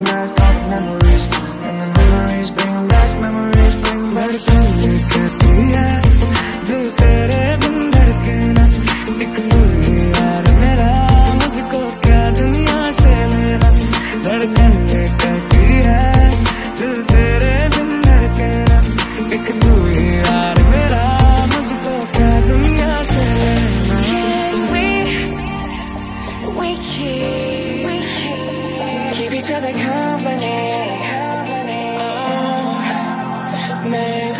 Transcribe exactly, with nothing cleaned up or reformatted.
memories, and the memories bring back memories, bring back memories. कहती है दिल तेरे बिन धड़कना, एक तू ही यार मेरा, मुझको क्या दुनिया से लेना। धड़कन ये कहती है दिल तेरे बिन धड़कना, एक तू ही यार मेरा, मुझको क्या दुनिया से लेना। We, we keep, keep each other company. Oh, man.